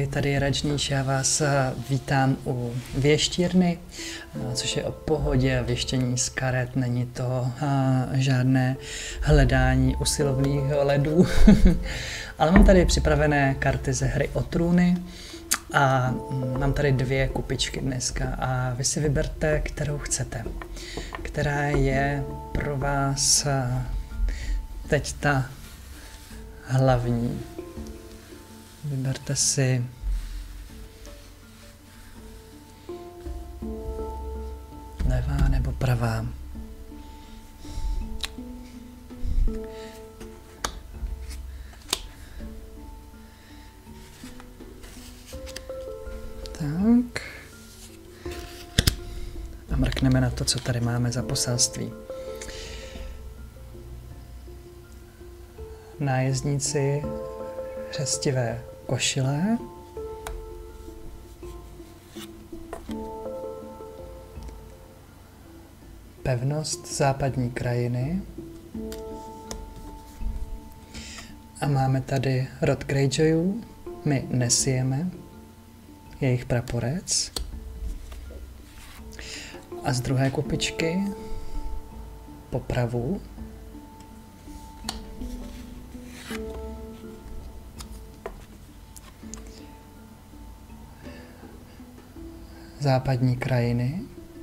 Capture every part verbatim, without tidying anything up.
tady je Rajníš, já vás vítám u věštírny, což je o pohodě a věštění z karet, není to žádné hledání usilovných ledů, ale mám tady připravené karty ze hry o trůny a mám tady dvě kupičky dneska a vy si vyberte, kterou chcete, která je pro vás teď ta hlavní. Vyberte si levá nebo pravá. Tak. A mrkneme na to, co tady máme za poselství. Nájezdníci řestivé košile, pevnost západní krajiny a máme tady rod Greyjoyů, my nesijeme, jejich praporec a z druhé kupičky popravu západní krajiny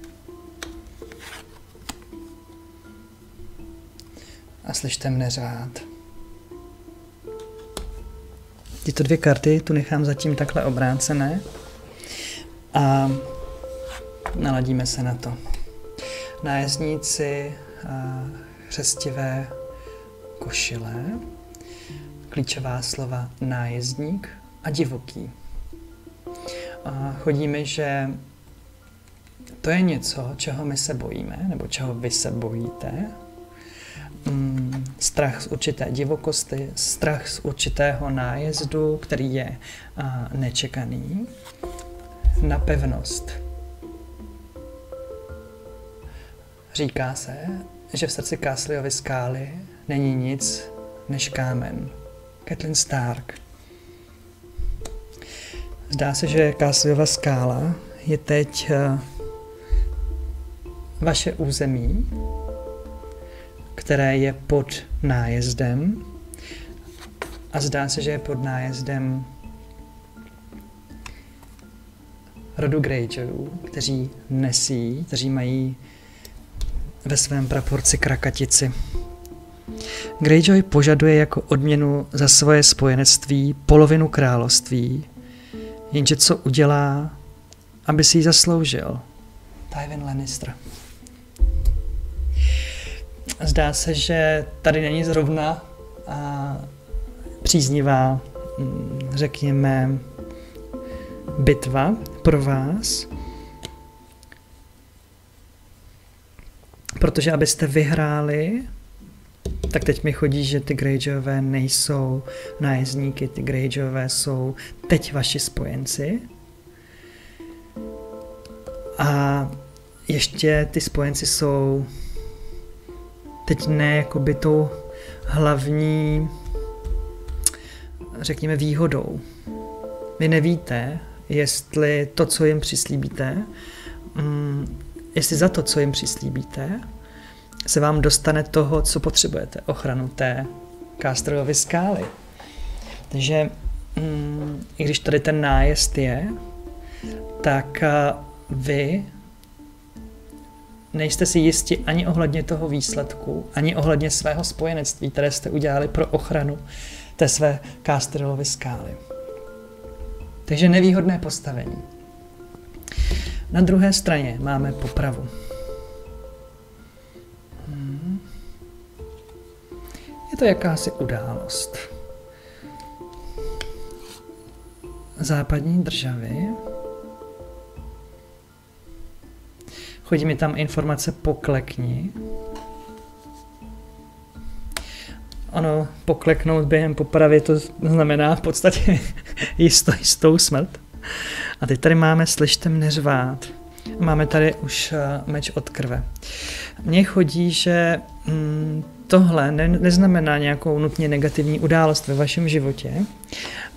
a slyšte mne řád. Tyto dvě karty tu nechám zatím takhle obrácené a naladíme se na to. Nájezdníci řestivé košile, klíčová slova nájezdník a divoký. A chodí mi, že to je něco, čeho my se bojíme, nebo čeho vy se bojíte. Mm, strach z určité divokosti, strach z určitého nájezdu, který je a, nečekaný, na pevnost. Říká se, že v srdci Castleovy skály není nic než kámen. Catelyn Stark. Zdá se, že Castleova skála je teď uh, vaše území, které je pod nájezdem a zdá se, že je pod nájezdem rodu Greyjoyů, kteří nesí, kteří mají ve svém praporci krakatici. Greyjoy požaduje jako odměnu za svoje spojenectví polovinu království, jenže co udělá, aby si ji zasloužil? Tywin Lannister. Zdá se, že tady není zrovna a, příznivá, řekněme, bitva pro vás, protože abyste vyhráli, tak teď mi chodí, že ty Greyjoyové nejsou nájezdníky, ty Greyjoyové jsou teď vaši spojenci. A ještě ty spojenci jsou teď ne jakoby tou hlavní, řekněme, výhodou. Vy nevíte, jestli to, co jim přislíbíte, mm, jestli za to, co jim přislíbíte, se vám dostane toho, co potřebujete, ochranu té Castleovy skály. Takže mm, i když tady ten nájezd je, tak uh, vy nejste si jisti ani ohledně toho výsledku, ani ohledně svého spojenectví, které jste udělali pro ochranu té své Castleovy skály. Takže nevýhodné postavení. Na druhé straně máme popravu. Hmm. Je to jakási událost. Západní državy. Chodí mi tam informace poklekni. Ono, pokleknout během popravy, to znamená v podstatě jistou, jistou smrt. A teď tady máme slyšte mne řvát. Máme tady už uh, meč od krve. Mně chodí, že mm, tohle ne, neznamená nějakou nutně negativní událost ve vašem životě,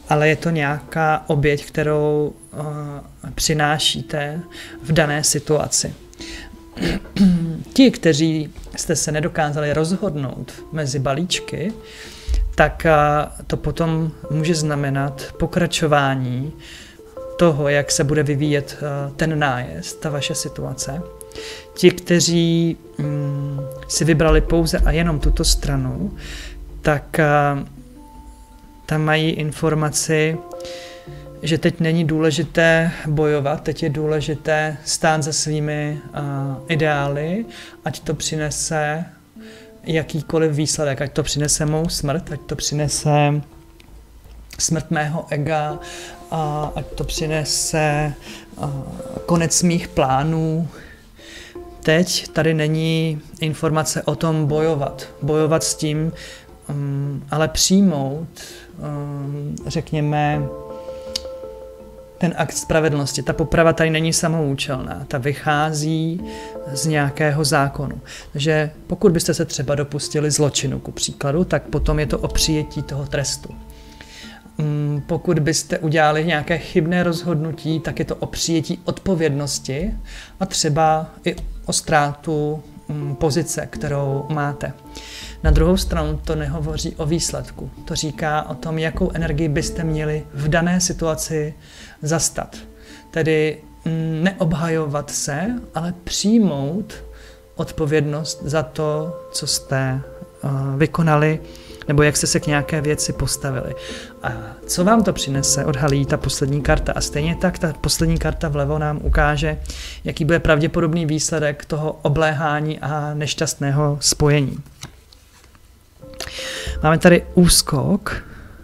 ale je to nějaká oběť, kterou uh, přinášíte v dané situaci. Ti, kteří jste se nedokázali rozhodnout mezi balíčky, tak uh, to potom může znamenat pokračování toho, jak se bude vyvíjet uh, ten nájezd, ta vaše situace. Ti, kteří um, si vybrali pouze a jenom tuto stranu, tak uh, tam mají informaci, že teď není důležité bojovat, teď je důležité stát za svými uh, ideály, ať to přinese jakýkoliv výsledek, ať to přinese mou smrt, ať to přinese smrt mého ega, a ať to přinese uh, konec mých plánů. Teď tady není informace o tom bojovat. Bojovat s tím, um, ale přijmout, um, řekněme, ten akt spravedlnosti. Ta poprava tady není samoučelná, ta vychází z nějakého zákonu. Takže pokud byste se třeba dopustili zločinu, ku příkladu, tak potom je to o přijetí toho trestu. Pokud byste udělali nějaké chybné rozhodnutí, tak je to o přijetí odpovědnosti a třeba i o ztrátu pozice, kterou máte. Na druhou stranu to nehovoří o výsledku. To říká o tom, jakou energii byste měli v dané situaci zastat. Tedy neobhajovat se, ale přijmout odpovědnost za to, co jste uh, vykonali, nebo jak jste se k nějaké věci postavili. A co vám to přinese, odhalí ta poslední karta. A stejně tak ta poslední karta vlevo nám ukáže, jaký bude pravděpodobný výsledek toho obléhání a nešťastného spojení. Máme tady úskok.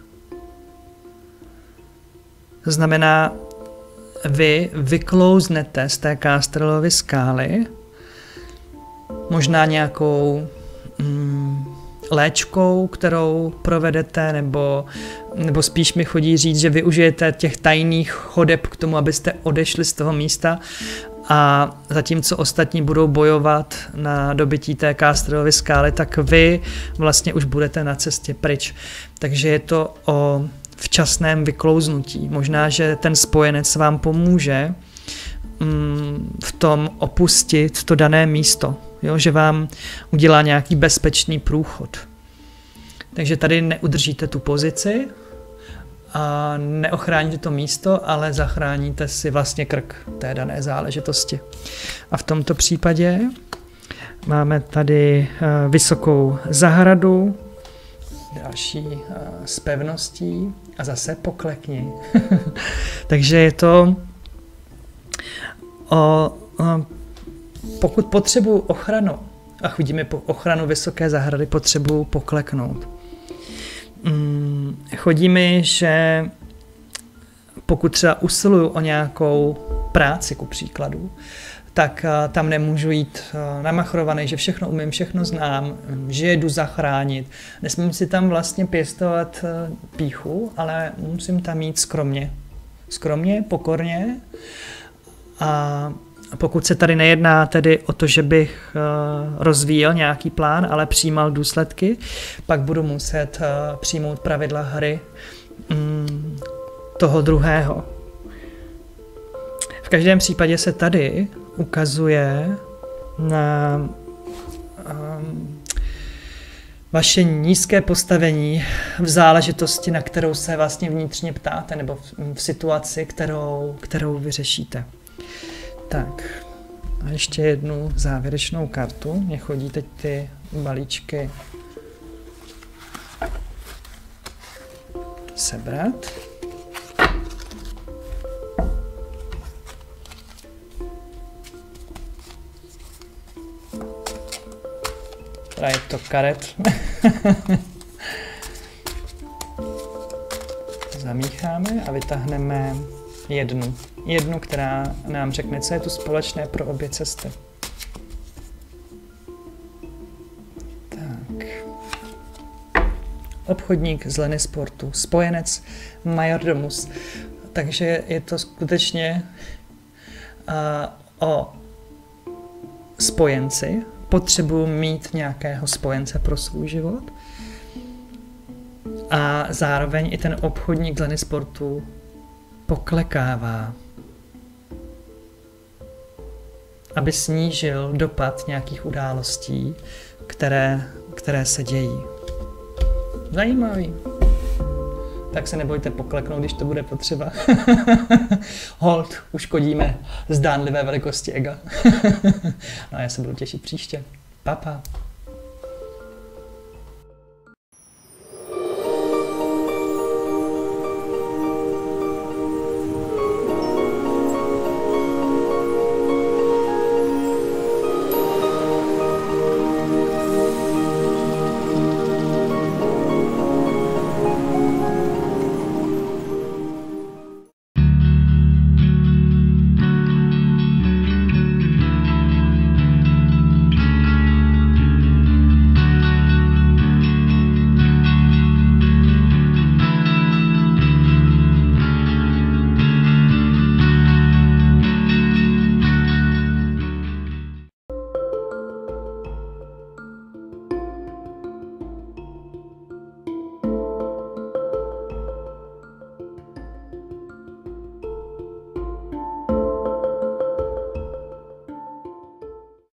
To znamená, vy vyklouznete z té Casterlovy skály, možná nějakou mm, léčkou, kterou provedete, nebo, nebo spíš mi chodí říct, že využijete těch tajných chodeb k tomu, abyste odešli z toho místa, a zatímco ostatní budou bojovat na dobytí té Casterlovy skály, tak vy vlastně už budete na cestě pryč. Takže je to o včasném vyklouznutí. Možná, že ten spojenec vám pomůže mm, v tom opustit to dané místo, jo? Že vám udělá nějaký bezpečný průchod. Takže tady neudržíte tu pozici a neochráníte to místo, ale zachráníte si vlastně krk té dané záležitosti. A v tomto případě máme tady uh, vysokou zahradu, další uh, s pevností a zase poklekni. Takže je to o, o, pokud potřebuji ochranu a chodíme po ochranu vysoké zahrady, potřebuji pokleknout. Hmm, chodí mi, že pokud třeba usiluju o nějakou práci, ku příkladu, tak uh, tam nemůžu jít uh, namachrovaný, že všechno umím, všechno znám, že jedu zachránit. Nesmím si tam vlastně pěstovat uh, pýchu, ale musím tam jít skromně. Skromně, pokorně. A pokud se tady nejedná tedy o to, že bych uh, rozvíjel nějaký plán, ale přijímal důsledky, pak budu muset uh, přijmout pravidla hry um, toho druhého. V každém případě se tady ukazuje na um, vaše nízké postavení v záležitosti, na kterou se vlastně vnitřně ptáte, nebo v, v situaci, kterou, kterou vyřešíte. Tak, a ještě jednu závěrečnou kartu. Mně chodí teď ty balíčky sebrat. Tady je to karet. Zamícháme a vytáhneme jednu. Jednu, která nám řekne, co je tu společné pro obě cesty. Tak. Obchodník z Leny Sportu, spojenec Majordomus. Takže je to skutečně uh, o spojenci. Potřebuji mít nějakého spojence pro svůj život. A zároveň i ten obchodník z Leny Sportu poklekává, aby snížil dopad nějakých událostí, které, které se dějí. Zajímavý. Tak se nebojte pokleknout, když to bude potřeba. Hold, uškodíme zdánlivé velikosti ega. No a já se budu těšit příště. Papa. Pa.